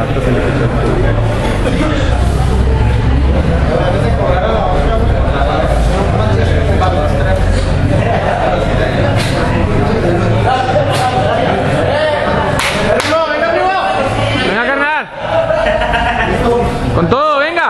campeonatos en equipo. Venga, carnal. Con todo, venga.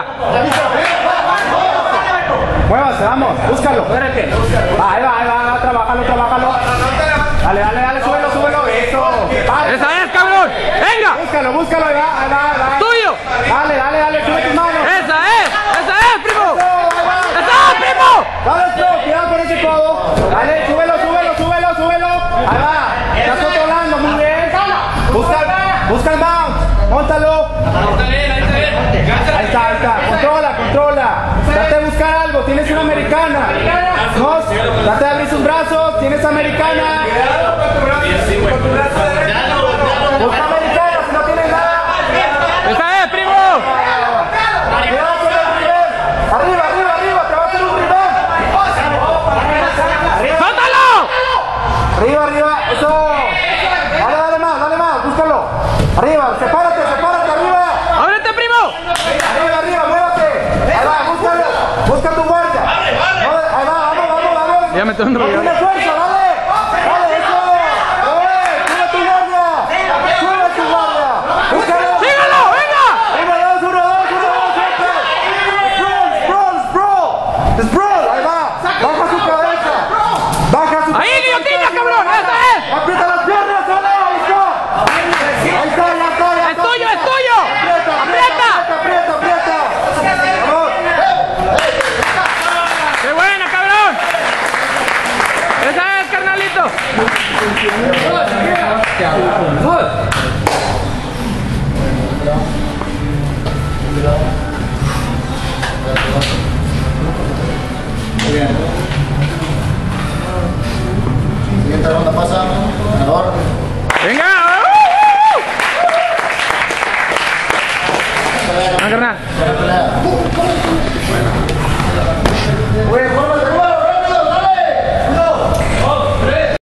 Muévase, vamos, búscalo. Ahí va, trabájalo. Dale, súbelo, eso. Esa es, cabrón. Venga. Búscalo, ahí va. Tuyo. Dale, sube tus manos. Esa es, primo. Esa es, primo. Dale, bro, cuidado con ese codo. Dale, súbelo. Ahí va, estás controlando, muy bien. Busca el bounce, móntalo. Ahí está, controla. Trata de buscar algo, tienes una americana. No, trata de abrir sus brazos, tienes americana. Busca americana, si no tienes nada. Esa es, primo. Cuidado con el rival. Arriba, te va a hacer un rival. ¡Suéltalo! Arriba, eso. Dale más, búscalo. Arriba, sepárate, arriba. ¡Ábrete, primo! Arriba, muévate. Ahí va, búscalo. Busca tu guardia. Ahí va, vamos. Ya me tengo un No rollo. tiene fuerza, dale, eso. Sube tu guardia. Búscalo. ¡Síguelo, venga! 1, 2, siempre. Sprawl. Ahí va. Baja su cabeza. ¡Ahí, guillotina, cabrón! ¡Esa es! Aprieta las piernas, dale. Ahí está. ¡Es tuyo! ¡Aprieta! Vamos. ¡Qué buena, cabrón! ¡Esa es, carnalito! Siguiente ronda pasa, ganador. ¡Venga! ¡Ah, carnal! Oye,